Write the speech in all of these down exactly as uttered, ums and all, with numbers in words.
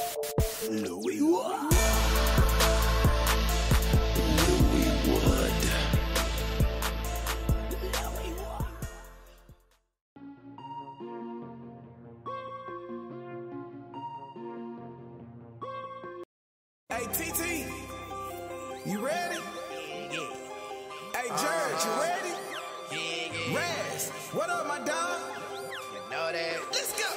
Louis Wood. Louis Wood. Louis Wood. Hey, T T, you ready? Yeah. Hey, George, you ready? Yeah, yeah. Raz, what up, my dog? You know that. Let's go.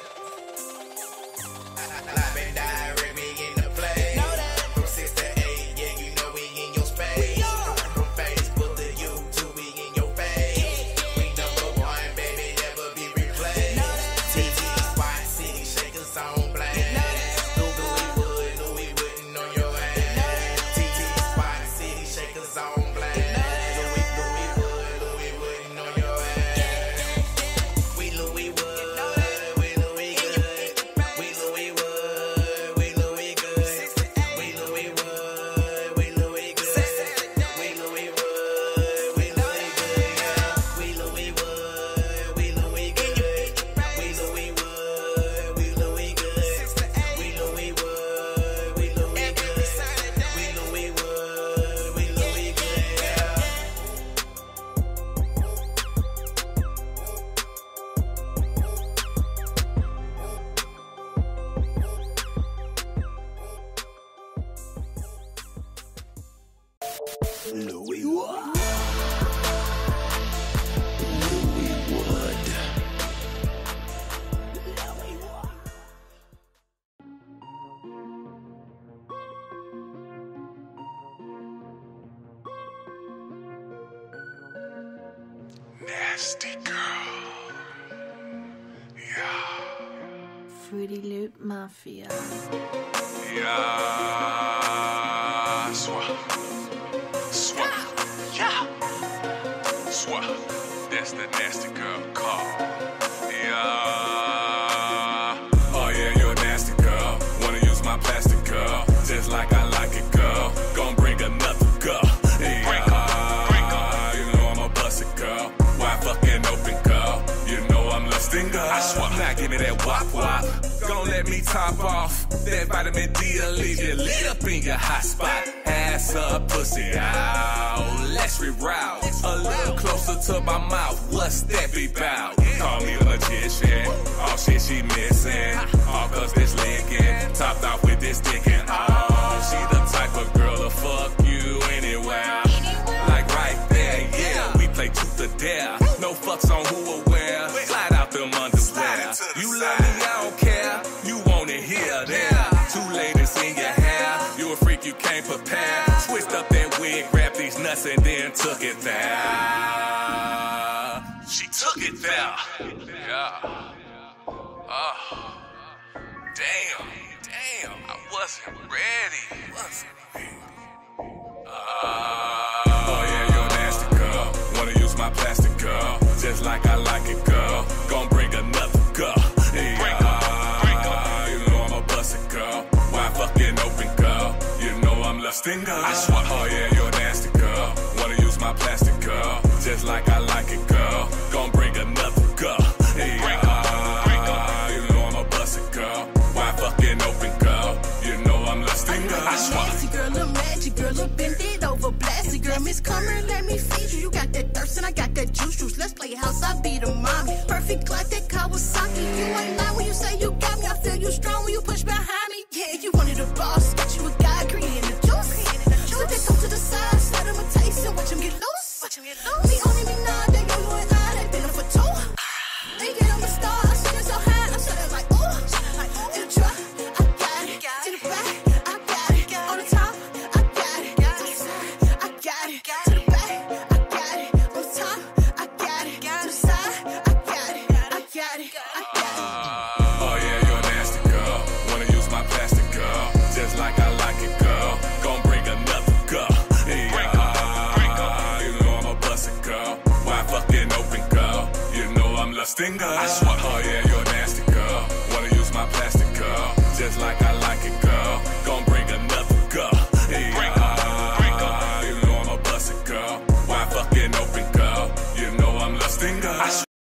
Live and direct, we in the place. Know that. From six to eight, yeah, you know we in your space. We are. From Facebook to YouTube, we in your face. We number one, baby, never be replaced. Know that. T T, Squad City, Shakers on blast. Louis Wood, Louis Wooden on your ass. T T, Squad City, Shakers on blast. Louis, Louis Wood, Louis Wooden on your ass. We Louis Wood, we Louis good. We Louis Wood, we Louis good. We Louis Wood, we Louis good. We Louis Wood, we Louis good. We Louis Wood, we Louis good. We Louis Wood, we Louis good. We Louis Wood, we Louis good. We Louis Wood, we Louis good. Louis Wood. Louis Wood. Louis Wood. Nasty girl. Yeah. Fruity Loop Mafia. Yeah. Swah. Swah. Yeah. Swah. That's the nasty girl call. Yeah. Oh yeah, you're a nasty girl. Wanna use my plastic girl. Just like I like it, girl. Gon' bring another girl. Yeah. Bring her. Bring her. You know I'm a busted girl. Why fucking open girl? You know I'm lusting girl. I swear. Now give me that wop wop. Gon' let me top off. That vitamin D'll leave you lit up in your hot spot. Ass up, pussy out. Let's reroute. A little closer to my mouth. What's that be bout? Call me a magician. All shit she missing. All cause this licking. Topped off with this dickin'. Oh, she the type of girl to fuck you anywhere. Like right there, yeah. We play truth or dare. No fucks on who or where. Slide out them underwear. You love me, I don't care. You want it here, there. Two ladies in your hair. You a freak, you can't prepare. Switched up that wig, grabbed these nuts and then took it there. She took it there. Yeah. Oh. Damn. Damn. I wasn't ready. Wasn't ready. Uh, oh yeah, you're a nasty girl. Wanna use my plastic girl. Just like I like it, girl. Gon' bring another girl. Yeah. Bring her. Bring her. You know I'm a busted girl. Why fucking open girl? You know I'm lusting girl. I swear. Oh yeah, you're a nasty girl. Wanna use my plastic girl. Just like I like it, girl. Gon' bring another girl. Yeah. Bring her. Bring her. You know I'm a busted girl. Why fucking open girl? You know I'm lusting girl. I swear. Nasty girl, little magic girl, little bend it over, blasted girl. Miss, come here, let me feed you. You got that thirst and I got that juice juice. Let's play house, I be the mommy. Perfect like that Kawasaki. You ain't lying when you say you got me. I feel you strong when you push behind me. Yeah, you wanted a boss, got you a guy, green in the juice. So they come to the side, set him a taste and watch him get loose. Watch him get loose. Me only me nod, they know you and I, they been up for two. They get on the star, I'm sitting so high, I'm sitting like ooh. In the truck, I got it. To the back, I got it. On the top, I got it. To the side, I got it. To the back, I got it. On the top, I got it. To the side, I got it. I got it. I got it. Oh yeah, you're a nasty girl. Wanna use my plastic girl. Just like I like it, girl. Gon' bring another girl. Yeah. Bring her. Bring her. You know I'm a busted girl. Why fucking open girl? You know I'm lusting girl. I swear. Oh yeah, you're a nasty girl. Wanna use my plastic girl. Just like I like it, girl. Gon' bring another girl. Yeah. Bring her. Bring her. You know I'm a busted girl. Why fucking open girl? You know I'm lusting girl. I swear.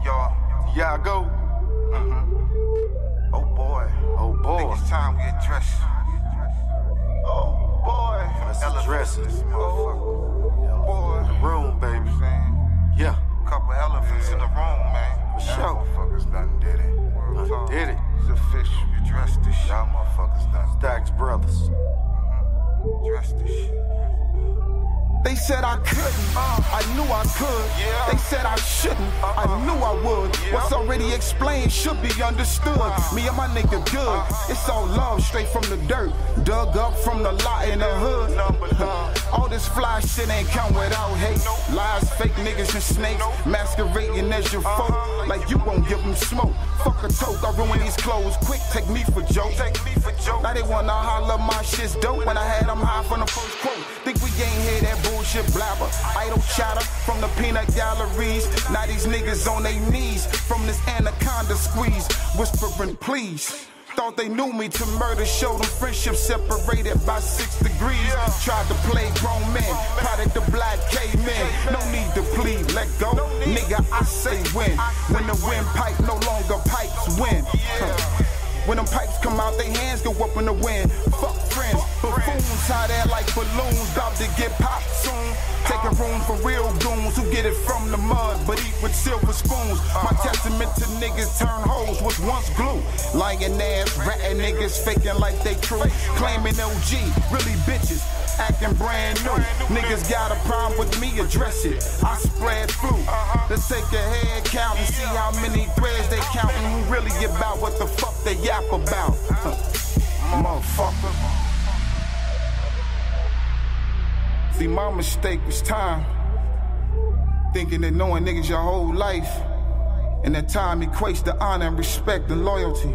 y'all. Yeah, I go. Oh boy. Oh I think boy. it's time we address. Oh boy. Let's Elephant address in it. this motherfucker. Boy. Room, baby. Saying, Yeah. couple elephants in the room, man. For Y'all sure. motherfuckers done did it. Real Done talk. did it. It's official. You address this shit. Y'all motherfuckers done Stacks Brothers. address this shit. They said I couldn't, I knew I could. Yeah. They said I shouldn't, I knew I would. Yeah. What's already explained should be understood. Me and my nigga good, it's all love straight from the dirt. Dug up from the lot in the hood. Number love. All this fly shit ain't come without hate. Lies, fake niggas and snakes, masquerading as your folk. Like you won't give them smoke. Fuck a toke, I ruin these clothes quick, take me for joke. Take me for joke. Now they wanna holler my shit's dope when I had them high from the first quote. Think we ain't hear that bullshit blabber. Idle chatter from the peanut galleries. Now these niggas on their knees from this anaconda squeeze, whispering please. Thought they knew me to murder, showed them friendship separated by six degrees. Tried to play grown men, product of black cavemen. No need to plead, let go. Nigga, I say when. When the wind pipe no longer pipes win. Huh. When them pipes come out, they hands go up in the wind. Fuck friends, buffoons tie there like balloons, about to get popped soon. Taking room for real goons who get it from the mud, but eat with silver spoons. My testament to niggas turn hoes was once glue. Lying ass, ratting niggas faking like they true. Claiming O G, really bitches, acting brand new. Niggas got a problem with me, address it. I spread flu. Let's take a head count and see how many threads they count and who really about what the fuck they yap about. Huh. Motherfucker. See, my mistake was time. Thinking that knowing niggas your whole life, and that time equates to honor and respect and loyalty.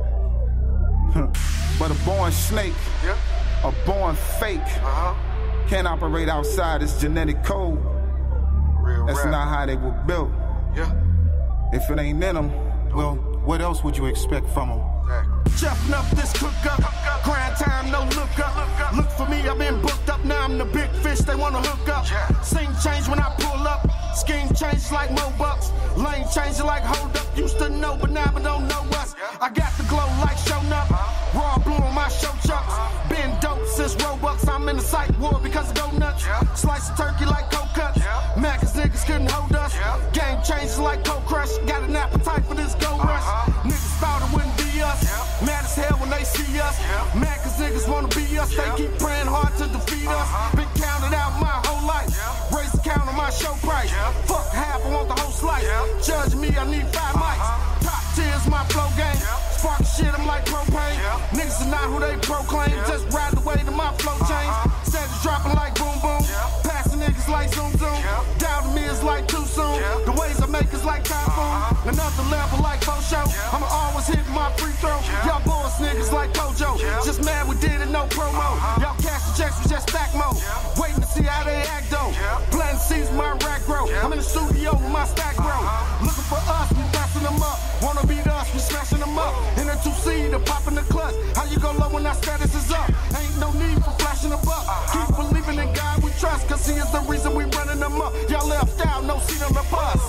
Huh. But a born snake, a born fake, can't operate outside its genetic code. Real That's rap. not how they were built. Yeah. If it ain't in them, well, what else would you expect from them? Exactly. Jeffing up this cook up, grind time, no look up. Look for me, I've been booked up, now I'm the big fish, they wanna hook up. Scene change when I pull up, scheme change like Mo Bucks. Lane change like hold up, used to know, but now I don't know us. I got the glow like shown up, raw blue on my show chucks. Been dope since Robux, I'm in the psych ward because of go nuts. Slice of turkey like cold cuts, Maccas niggas couldn't hold us. Game changes like cold crush, got an appetite for this gold rush. Niggas thought it wouldn't be us. Mad as hell when they see us. Mad cause niggas wanna be us. They keep praying hard to defeat us. Been counted out my whole life. Raise the count on my show price. Fuck half, I want the whole slice. Judge me, I need five mics. Top tiers, my flow game. Spark shit, I'm like propane. Niggas are not who they proclaim. Just ride the way to my flow change. Said it's dropping like boom boom. Passing niggas like zoom zoom. Down to me is like too soon. The ways I make is like typhoon. Another level like faux show. I'ma always hit my free throw. Y'all boys niggas like Kojo. Just mad we did it, no promo. Y'all cash the checks, we just stack mode. Waiting to see how they act though. Planting seeds, my rack grow. I'm in the studio with my stack grow. Looking for us, we passing them up. Wanna beat us, we smashing them up. In a two seater, popping the clutch. How you go low when our status is up? Ain't no need for flashing a buck. Keep believing in God we trust, cause he is the reason we running them up. Y'all left out, no seat on the bus.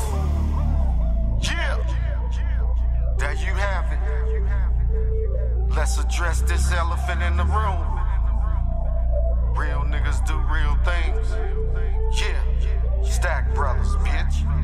Yeah. There you have it. Let's address this elephant in the room. Real niggas do real things. Yeah. Stack Brothers, bitch.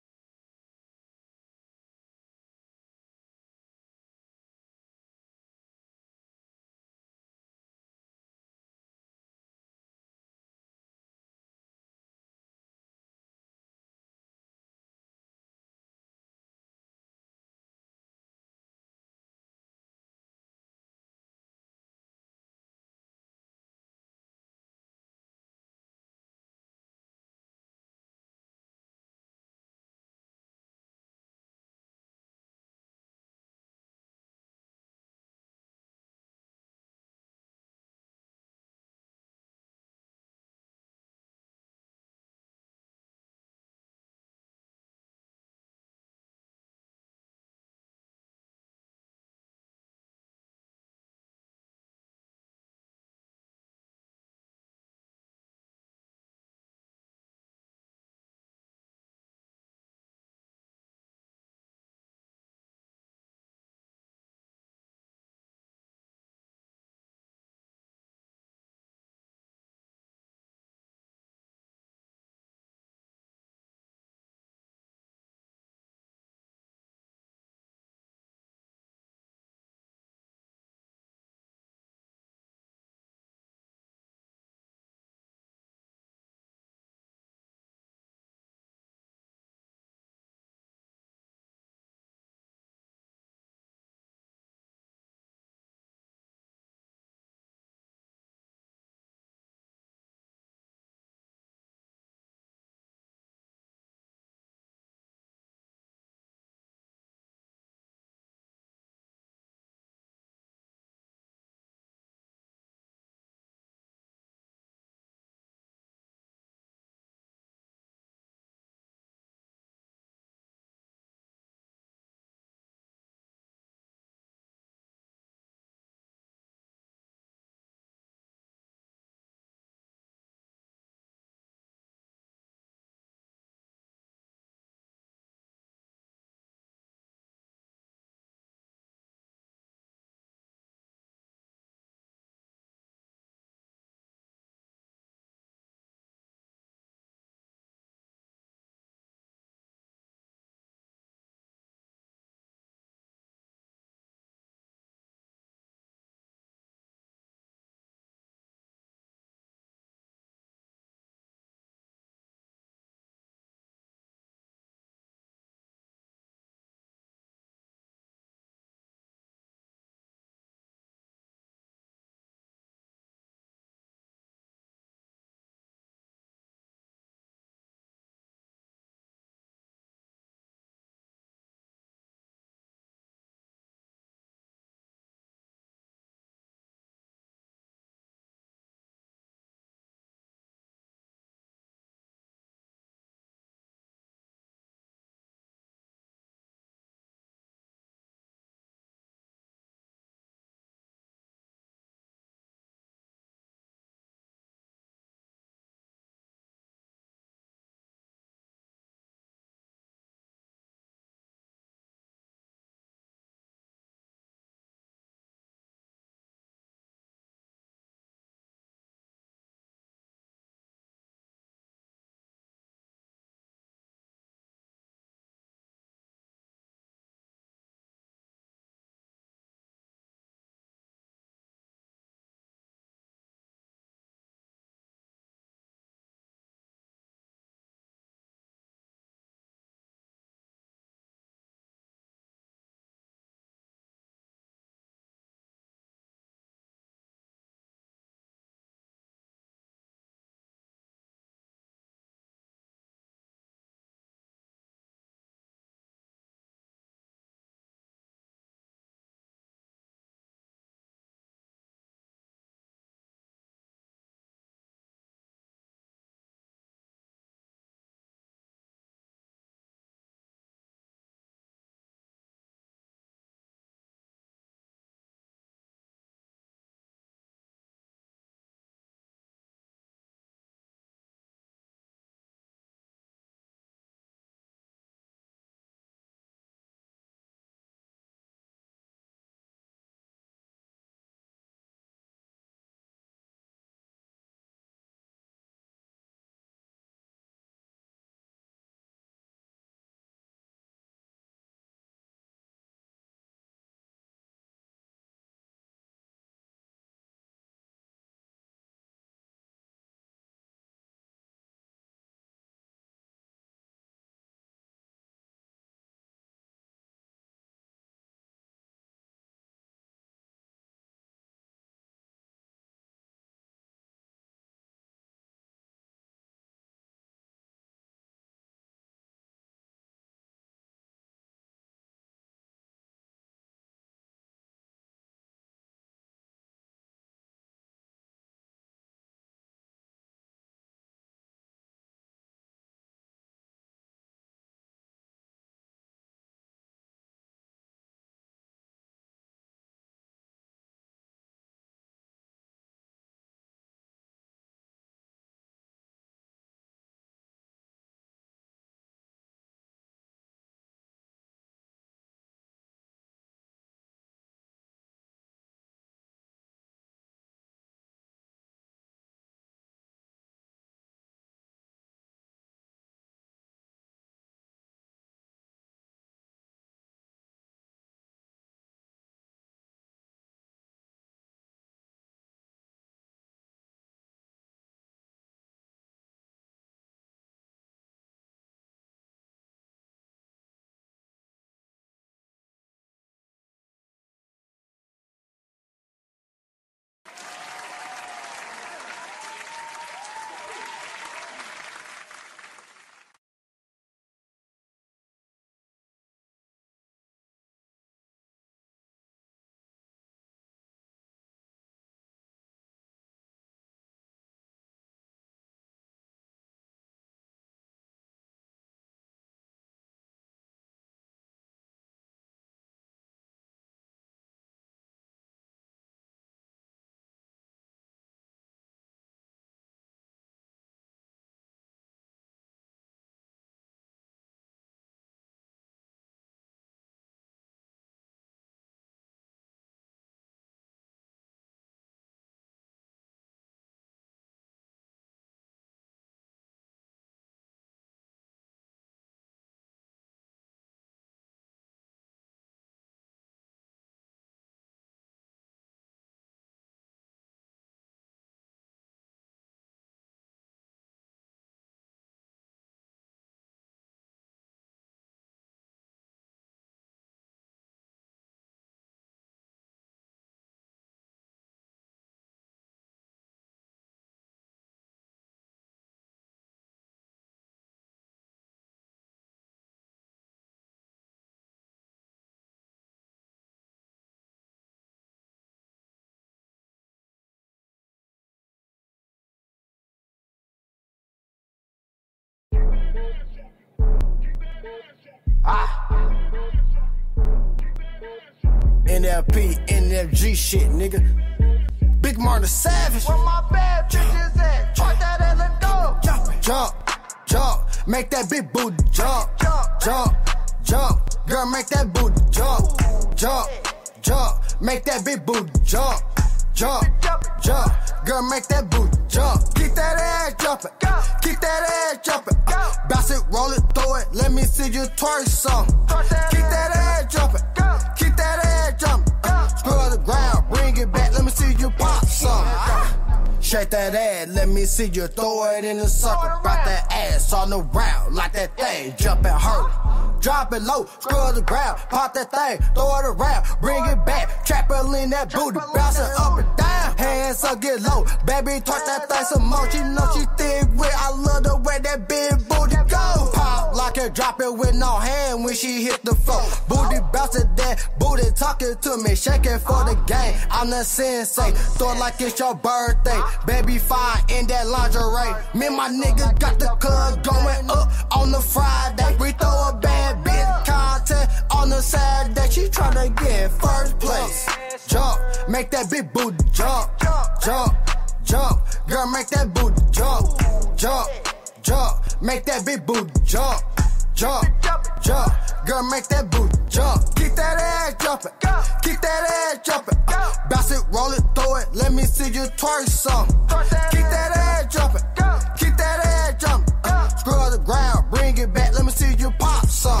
N L P, N F G shit, nigga. Big Martin Savage. Where my bad bitches at? Twerk that ass and go. Jump, jump, jump. Make that big booty jump, jump, jump. Girl, make that booty jump, jump, jump. Make that big booty jump, jump, jump. Girl, make that booty jump. Keep that ass jumping, keep that ass jumping. Bounce it, roll it, throw it. Let me see you twerk some. Keep that ass jumping, keep that ass jumping. Screw the ground, bring it back. Let me see you pop some. Shake that ass, let me see you throw it in the circle. Bout that ass on the round like that thing, jump and hurt. Drop it low, scrub the ground, pop that thing, throw it around, bring it back, trap it in that booty, bounce it up and down. Hands up, get low, baby, twerk that thing some more. She know she thick with, I love the way that big booty go. Pop, lock it, drop it with no hand when she hit the floor. Booty bounce it, that booty talking to me, shaking for the game. I'm the sensei, throw it like it's your birthday. Baby fine in that lingerie. Me and my nigga got the club going up on the Friday. We throw a bad bitch content on the Saturday. She tryna get first place. Jump, make that big booty jump, jump, jump. Girl, make that booty jump, jump, jump. Make that big booty jump, jump, jump. Girl, make that booty jump. Keep that ass jumping, keep that ass jumping. Bounce it, roll it, throw it. Let me see you twerk some. Keep that ass jumping, keep that ass jumping. Screw the ground, bring it back. Let me see you pop some.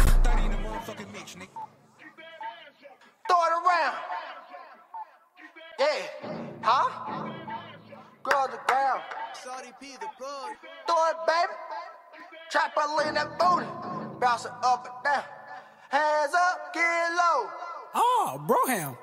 Throw it around. Yeah, huh? Grow the ground. Throw it, baby. Trap a in that booty. Bounce it up and down. Hands up, get low. Oh, Broham.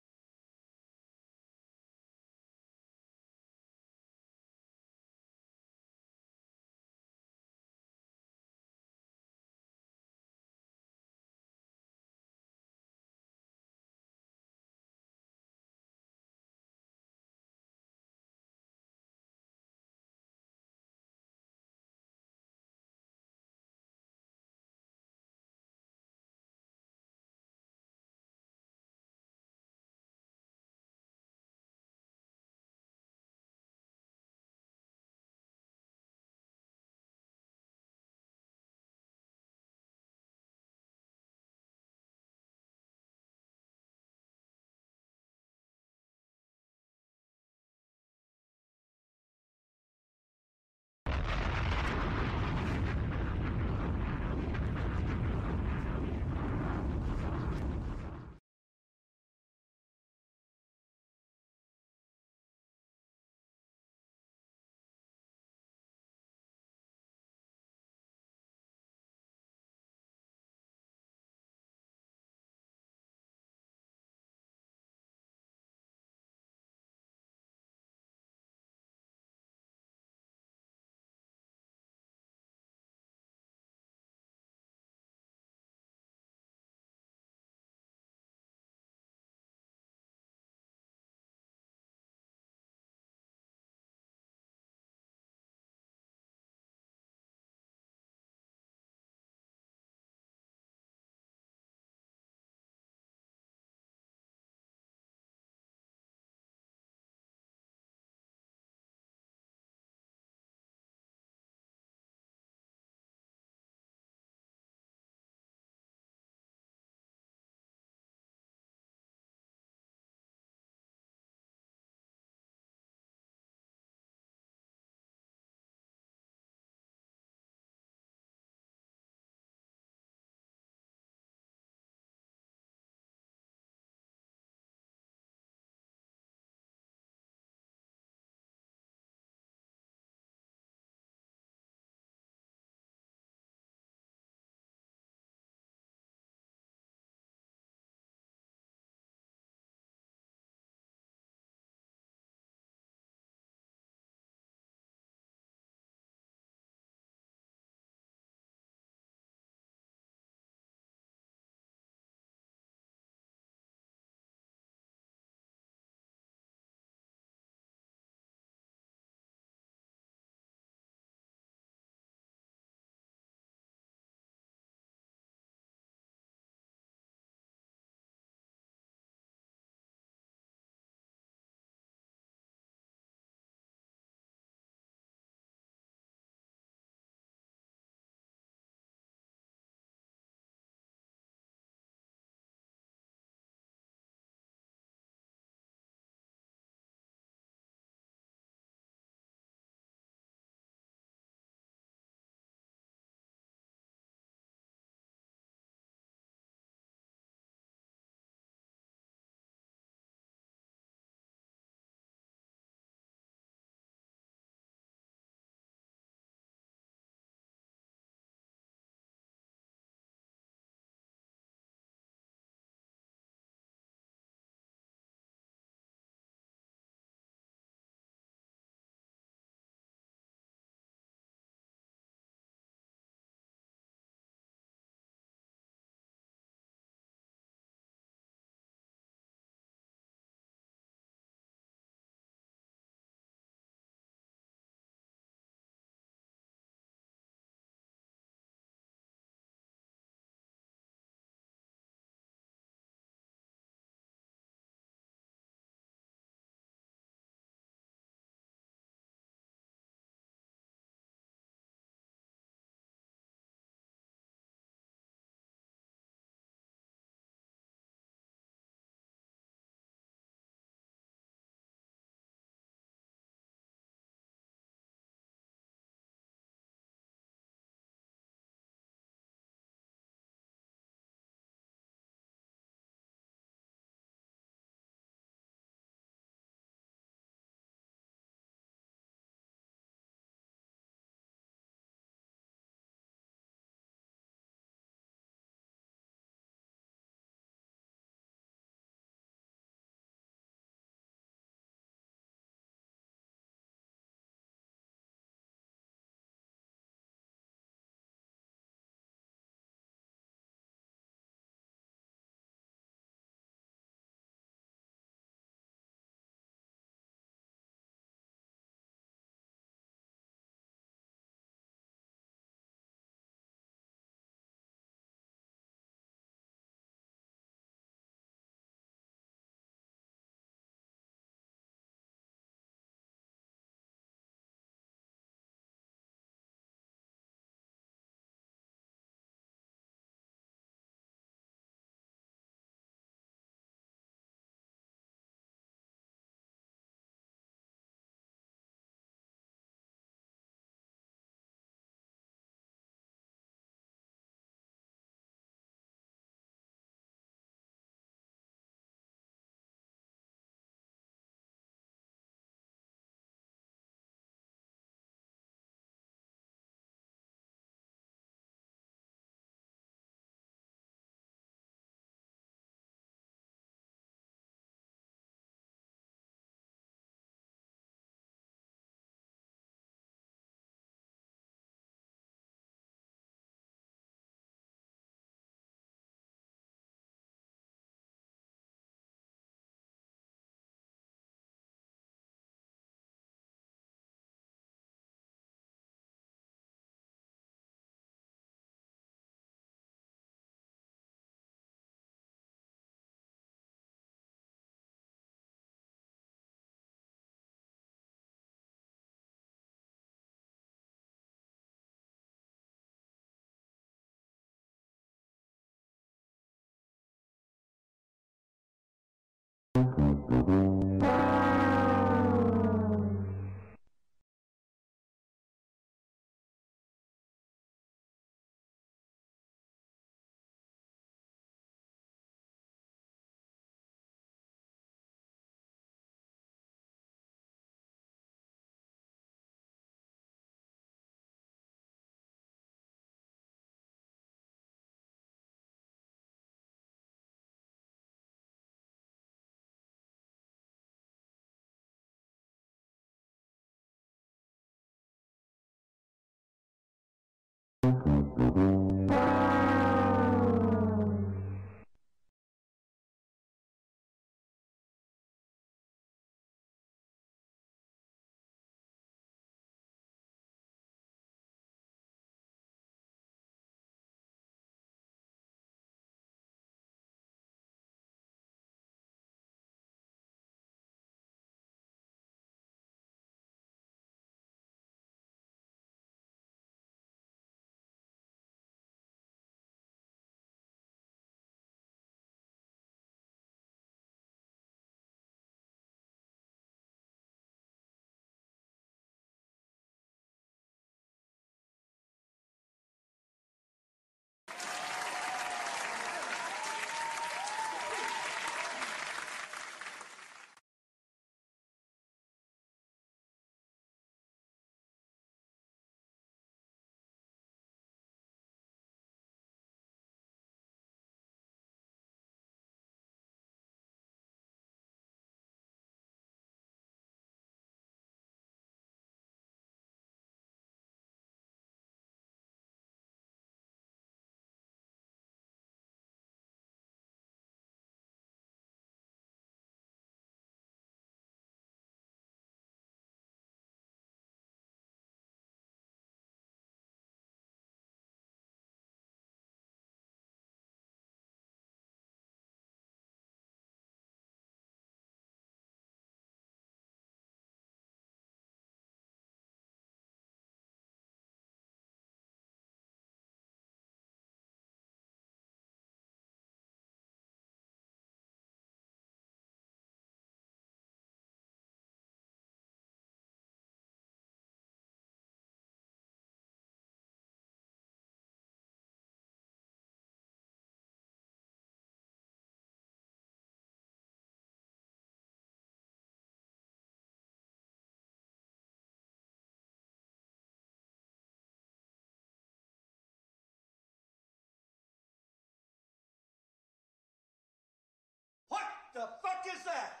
What the fuck is that?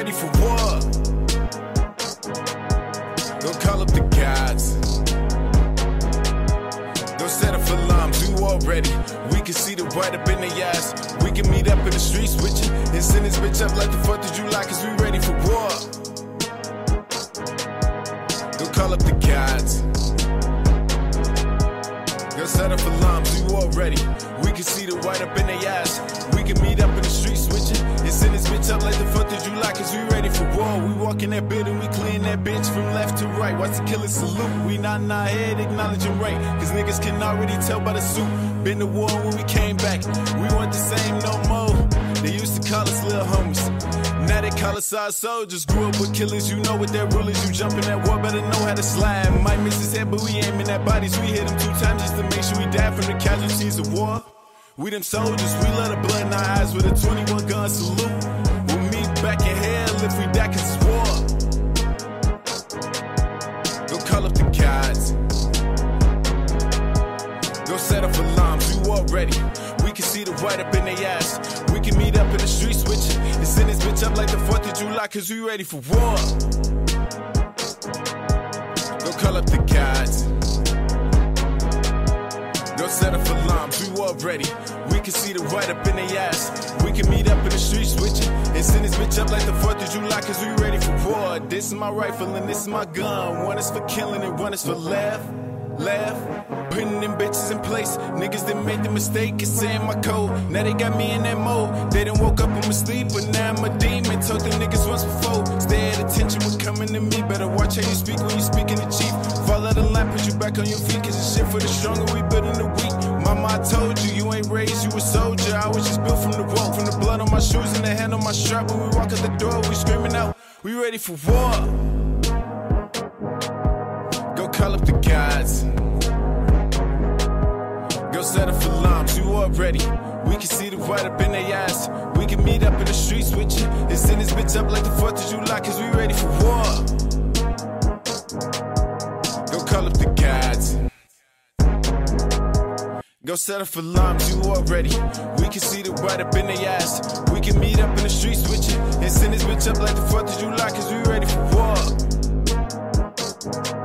ready for war. Go call up the gods. Go set up alarms, you already. We can see the white up in their eyes. We can meet up in the streets with you and send this bitch up like the fourth of July, cause we ready for war. Go call up the gods. Go set up alarms, you already. We can see the white up in their eyes. We can meet up in the streets with you and send this bitch up like the fourth of July, cause we ready for war. We walk in that building, we clean that bitch from left to right. Watch the killer salute. We not in our head acknowledging right, cause niggas can already tell by the suit. Been to war when we came back. We weren't the same no more. They used to call us little homies. Now they call us our soldiers. Grew up with killers, you know what that rule is. You jump in that war, better know how to slide. Might miss his head, but we aiming at bodies. We hit him two times just to make sure we die from the casualties of war. We them soldiers, we let the blood in our eyes with a twenty-one gun salute. We'll meet back in hell if we die, cause it's war. Go call up the gods. Go set up alarms, you already. We can see the white up in their eyes. We can meet up in the streets with you and send this bitch up like the fourth of July, cause we ready for war. Go call up the gods. Go set up alarms, you already. We can see the white up in their eyes. We can meet up in the streets with you and send this bitch up like the fourth of July, cause we ready for war. This is my rifle and this is my gun. One is for killing and one is for laugh, laugh. Putting them bitches in place. Niggas that made the mistake of saying my code. Now they got me in that mode. They done woke up in my sleep, but now I'm a demon. Told them niggas once before, stay at attention when coming to me. Better watch how you speak when you speaking to chief. Fall out of line, put you back on your feet, cause it's shit for the strong and we building the weak. Mama, I told you, you ain't raised, you a soldier. I was just built from the rope, from the blood on my shoes and the hand on my strap. When we walk out the door, we screaming out, we ready for war. Go call up the gods. Go set up alarms, you already. We can see the white up in their eyes. We can meet up in the streets with you and send this bitch up like the fourth of July, cause we ready for war. Go call up the gods. Go set up alarms, you already. We can see the white up in their eyes. We can meet up in the streets with you and send this bitch up like the fourth of July, cause we ready for war.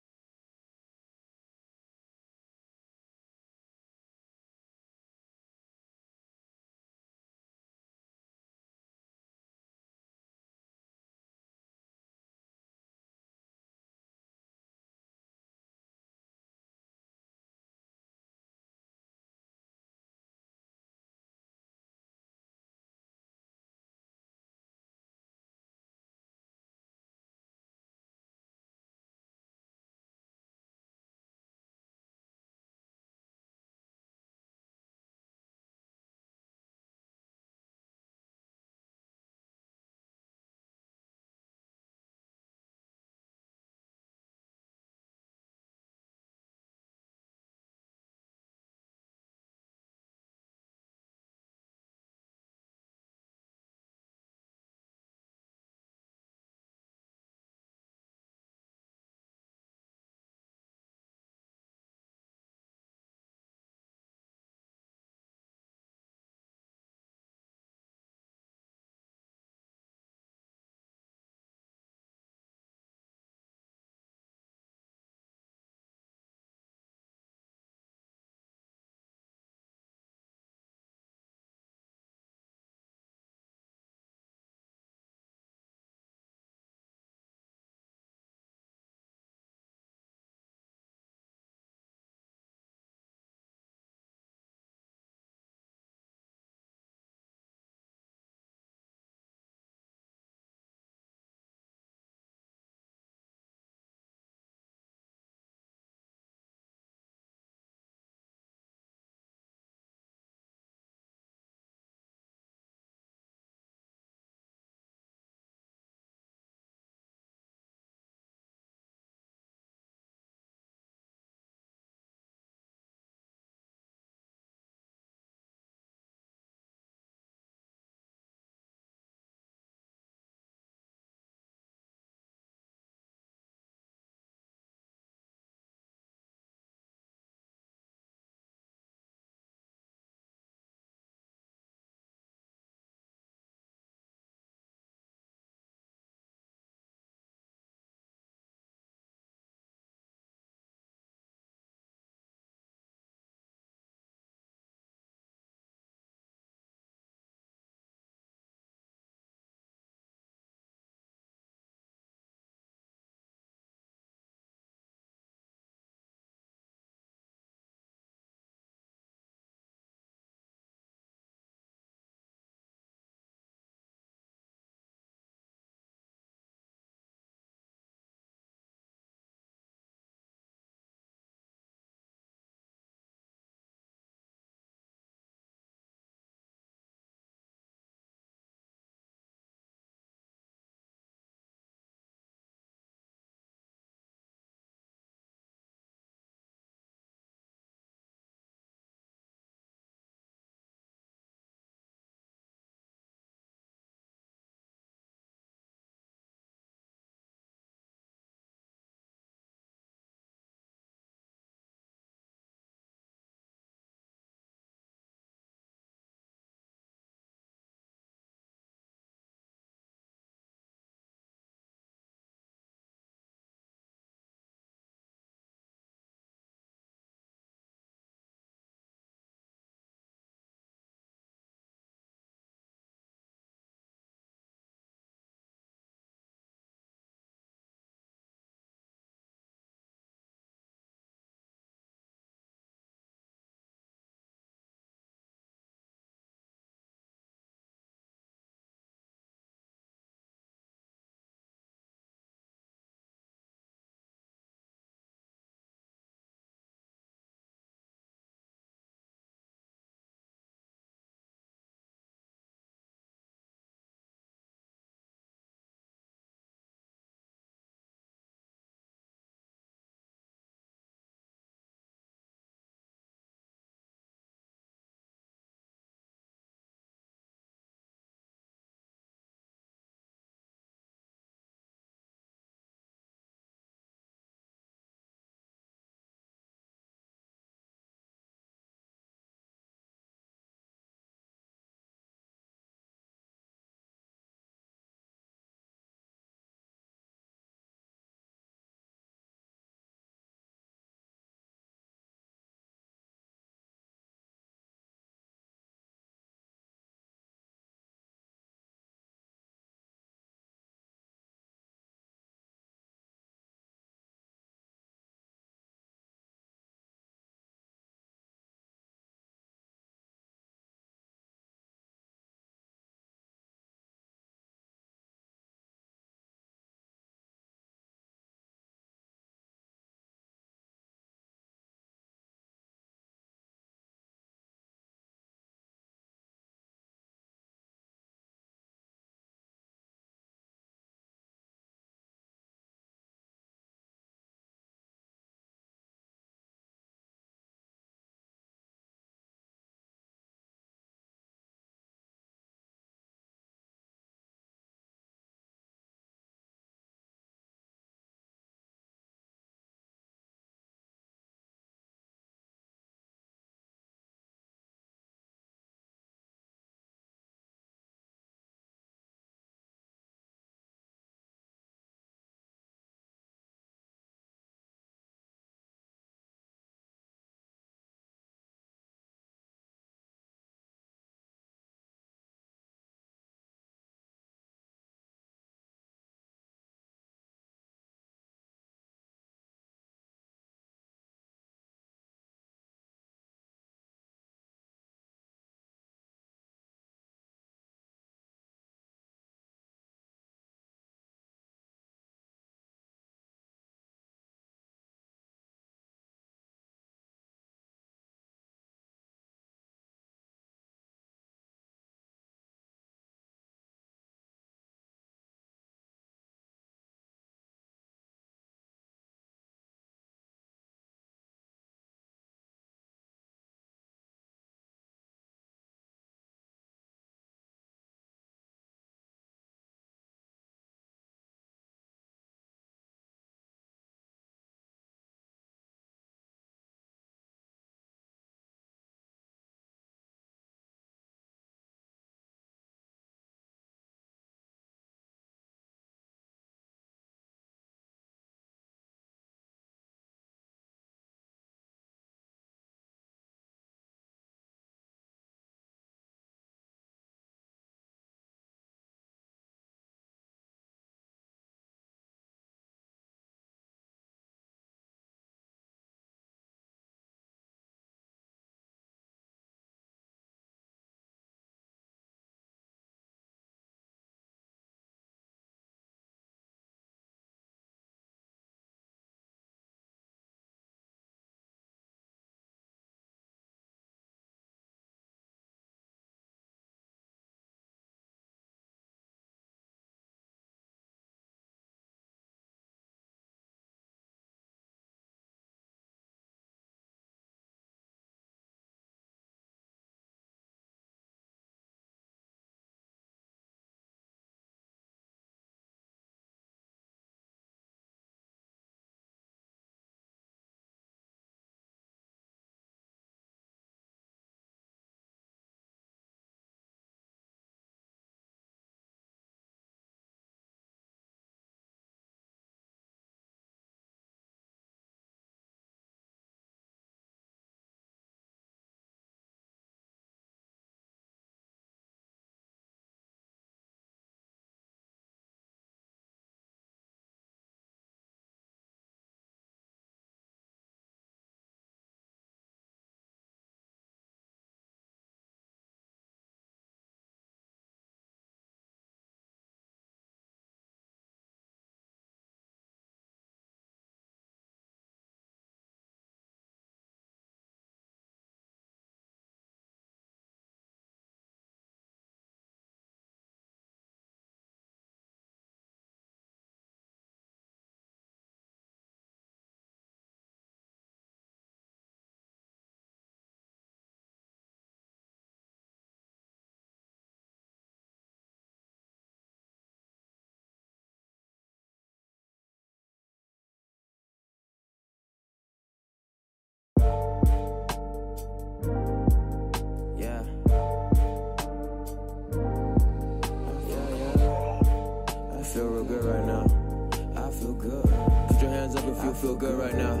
feel real good right now. I feel good. Put your hands up if you feel good right now.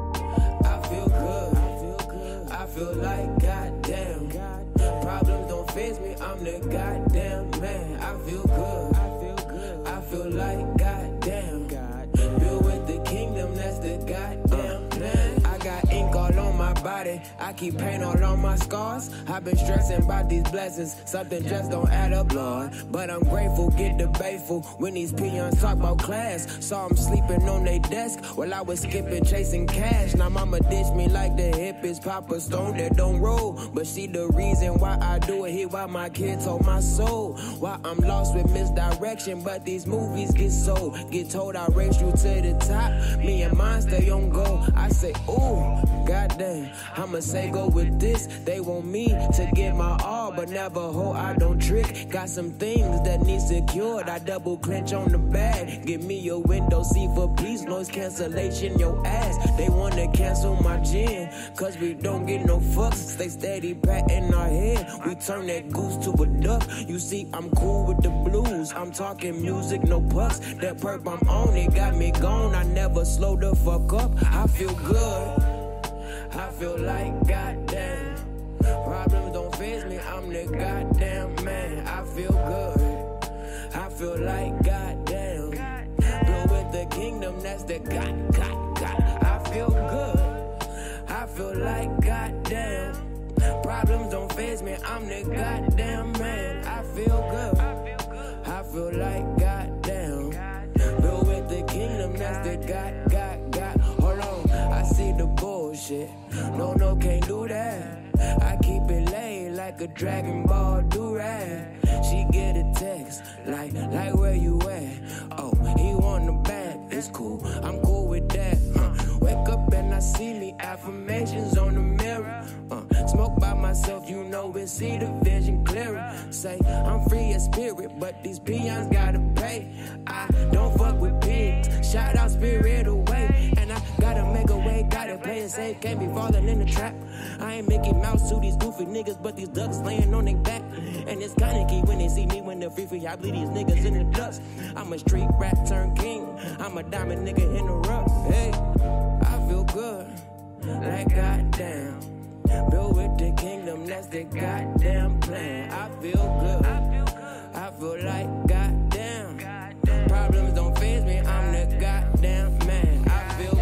I feel good. I feel good. I feel like goddamn. Problems don't faze me. I'm the goddamn man. I feel good. I feel good. I feel like goddamn. Build with the kingdom. That's the goddamn plan. I got ink all on my body. I keep paint all on my scars. I've been stressing about these blessings. Something just don't add up, Lord. But I'm grateful, get debateful when these peons talk about class. Saw them sleeping on their desk while I was skipping, chasing cash. Now mama ditch me like the hippies. Papa Stone that don't roll. But she the reason why I do it. Here why my kids hold my soul. Why I'm lost with misdirection. But these movies get sold. Get told I race you to the top. Me and mine stay on go. I say, ooh, goddamn. I'ma say go with this. They want me to get my all, but never hold. I don't trick. Got some things that need secured. I double clench on the bag. Give me your window seat for peace. Noise cancellation, your ass. They wanna cancel my gin, cause we don't get no fucks. Stay steady, patting our head. We turn that goose to a duck. You see, I'm cool with the blues. I'm talking music, no pucks. That perp I'm on, it got me gone. I never slow the fuck up. I feel good. I feel like goddamn. Problems don't faze me, I'm the goddamn man. I feel good. I feel like goddamn. Build with the kingdom, that's the god, god, god. I feel good. I feel like goddamn. Problems don't faze me, I'm the goddamn man. I feel good. I feel like goddamn. Build with the kingdom, that's the god, god, god. Hold on, I see the bullshit. No, no, can't do that. I keep it laid like a Dragon Ball do-rag. She get a text, like, like where you at? Oh, he want the back, it's cool, I'm cool with that. Uh, wake up and I see me, affirmations on the mirror. Uh, smoke by myself, you know it, see the vision clearer. Say, I'm free as spirit, but these peons gotta pay. I don't fuck with pigs, shout out spirit away. And I gotta make a way, gotta play it safe, can't be falling in the trap. I ain't Mickey Mouse to these goofy niggas, but these ducks laying on their back. And it's kinda key when they see me when they're free free. I bleed these niggas in the dust. I'm a street rat turn king. I'm a diamond nigga in the rough. Hey, I feel good, like goddamn. Build with the kingdom, that's the goddamn plan. I feel good. I feel like goddamn. Problems don't faze me, I'm the goddamn man. I feel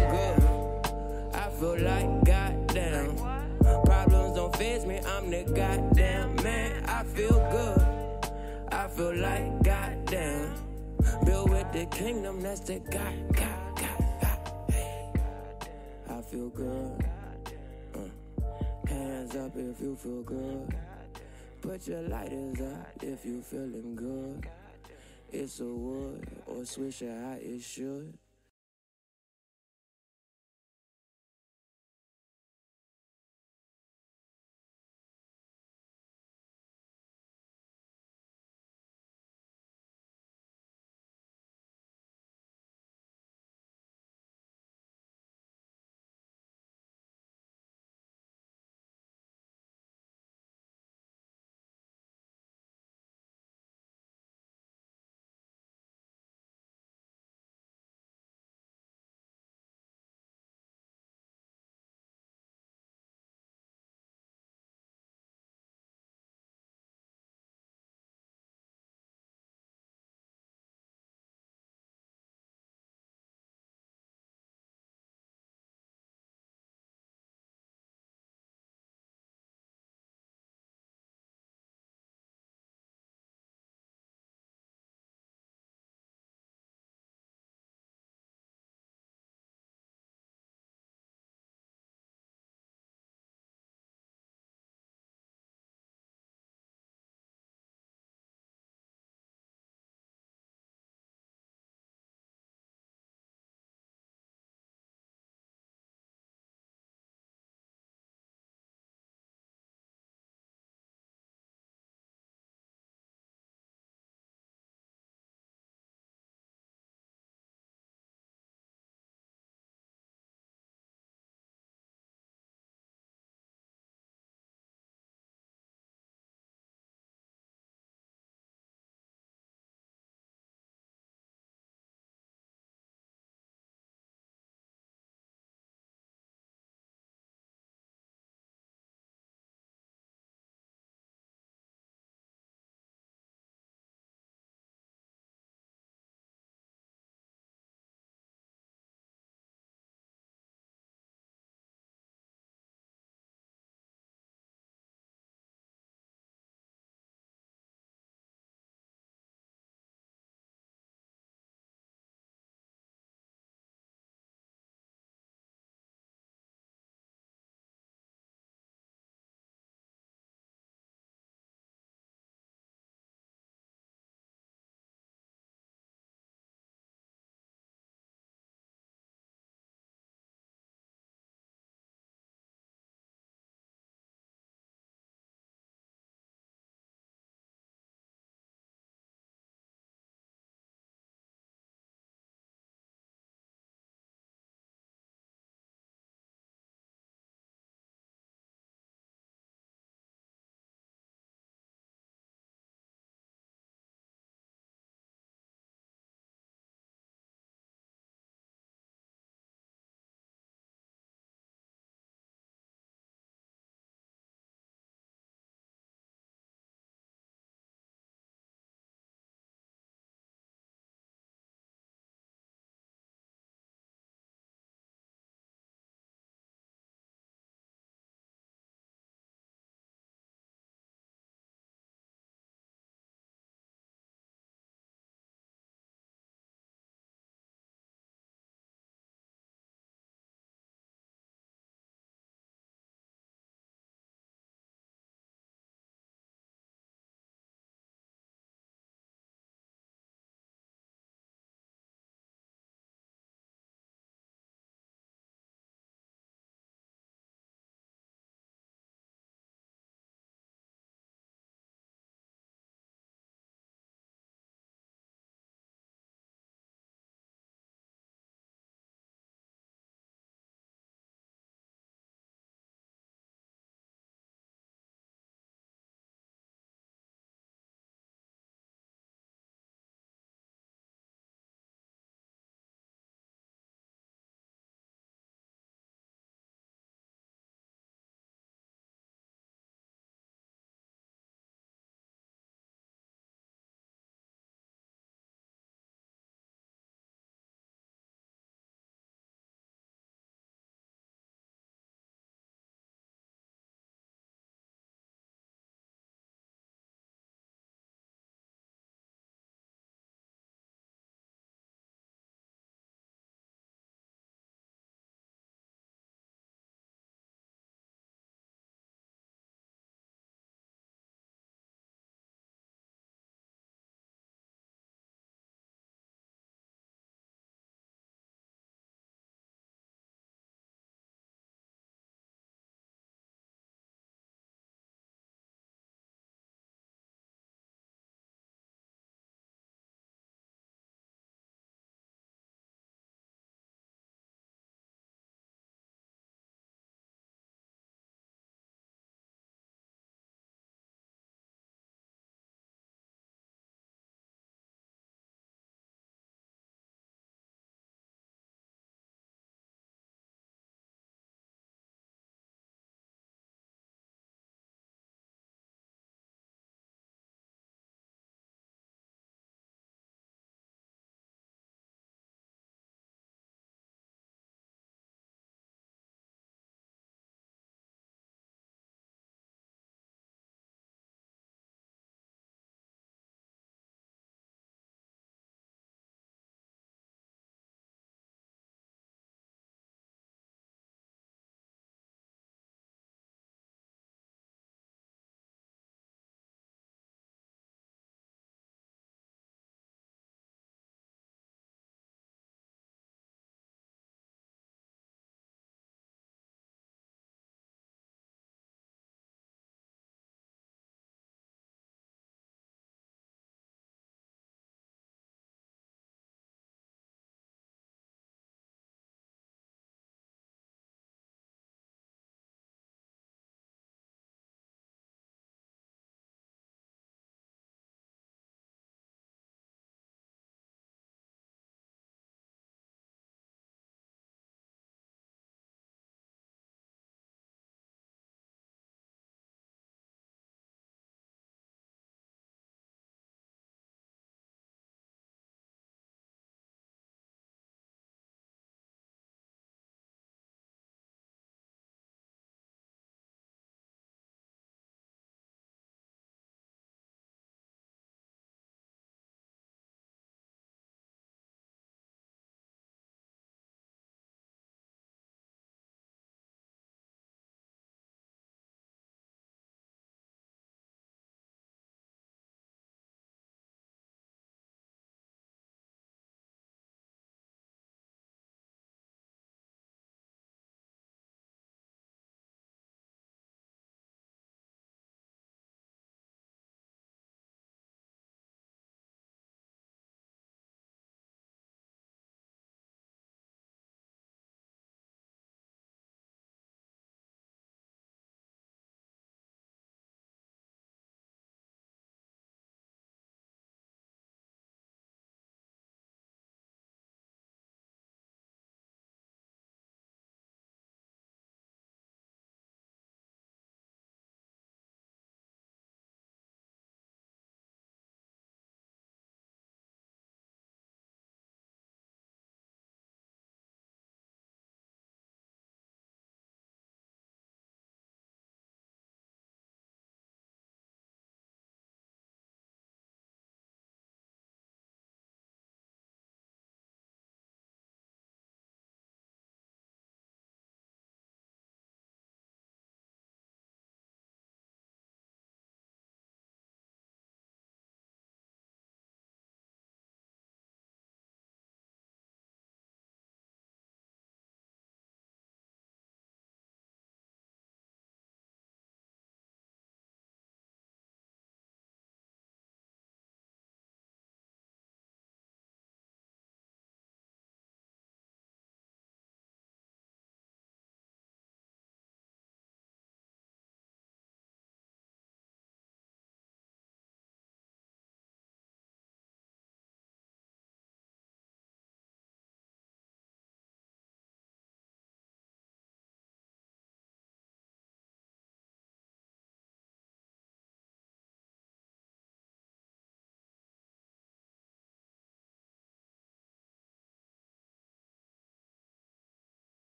good. I feel like goddamn. Problems don't faze me, I'm the goddamn man. I feel good. I feel like goddamn. Build with the kingdom, that's the god, god, god, god. Hey. I feel good. Uh. Hands up if you feel good. Put your lighters up if you feeling good. It's a wood or swish it how it should.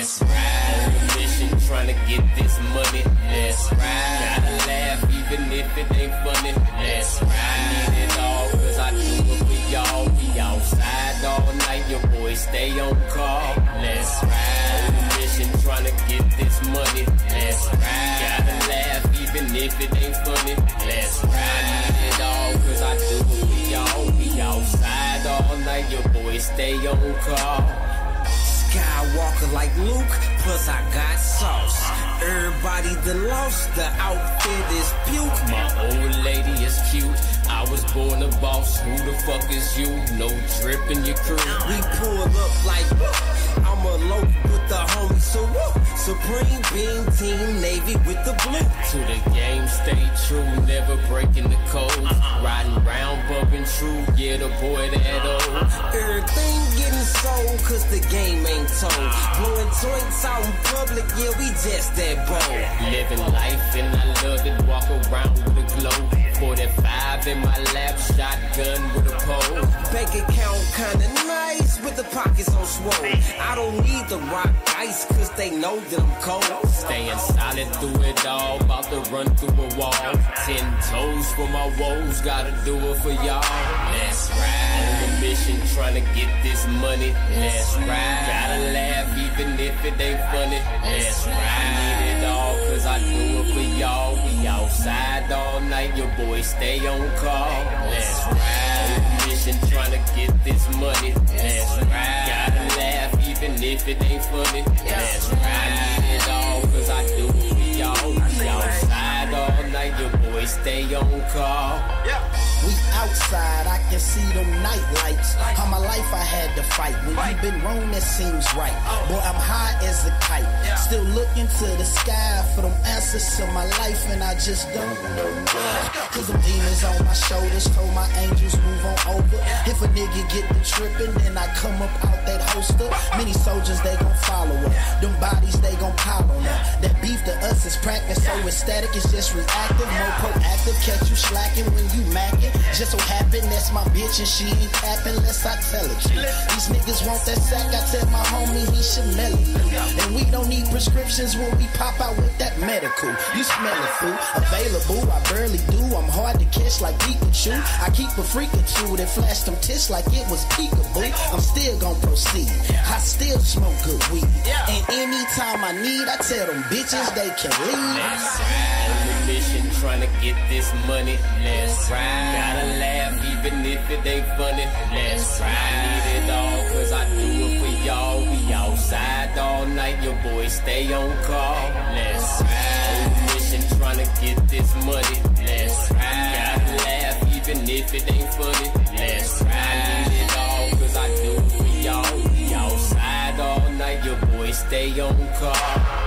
Let's ride. On a mission trying to get this money. Let's ride. Gotta laugh even if it ain't funny. Let's ride. I need it all cause I do it for y'all. We outside all night, your boys stay on call. Let's ride. On a mission trying to get this money. Let's ride. Gotta laugh even if it ain't funny. Let's ride. I need it all cause I do it for y'all. We outside all night, your boys stay on call. Skywalker like Luke, plus I got sauce. Everybody done lost, the outfit is puke. My old lady is cute, I was born a boss. Who the fuck is you? No drip in your crew. We pull up like, I'm a loaf with the homies, so whoop. Supreme Beam Team Navy with the blue. To the game, stay true, never breaking the code. Riding round, bumping true, yeah, the boy that old. Everything getting sold, cause the game ain't told. Blowing joints out in public, yeah, we just that bold. Living life and I love it, walk around with a glow. forty-five in my lap, shotgun with a pole. Bank account kinda nice, with the pockets on swole. I don't need the rock ice, cause they know that I'm cold. Staying solid through it all, about to run through a wall. Ten toes for my woes, gotta do it for y'all. Let's ride. On a mission trying to get this money. Let's ride. Gotta laugh even if it ain't funny. Let's ride. I need it all cause I do it for y'all. We outside all night, your boys stay on call. Let's ride. On a mission trying to get this money. Let's ride. Gotta laugh even if it ain't funny. Let's ride. I need it all cause I do it for y'all. We outside all night, your boys stay on call. We outside, I can see them night lights. All my life I had to fight. When you been wrong, that seems right. Boy, I'm high as a kite. Still looking to the sky for them answers to my life, and I just don't know why. Cause them demons on my shoulders told my angels move on over. If a nigga get the trippin', then I come up out that holster. Many soldiers, they gon' follow up. Them bodies, they gon' pile on up. That beef to us is practice, so it's static, it's just reactive. More proactive, catch you slacking when you mackin'. Just so happen that's my bitch and she ain't capping unless I tell it to. These niggas want that sack, I tell my homie he should mail it. And we don't need prescriptions when we pop out with that medical. You smell it, fool. Available, I barely do. I'm hard to catch like Pikachu. I keep a freak or two that flash them tits like it was peekaboo. I'm still gon' proceed. I still smoke good weed. And anytime I need, I tell them bitches they can leave. Let's ride. On a mission trying to get this money. Let's ride. Gotta laugh even if it ain't funny. Let's ride. I need it all cause I do it for y'all. We outside all night, your boys stay on call. Let's ride. On a mission trying to get this money. Let's ride. Gotta laugh even if it ain't funny. Let's ride. I need it all cause I do it for y'all. We outside all night, your boys stay on call.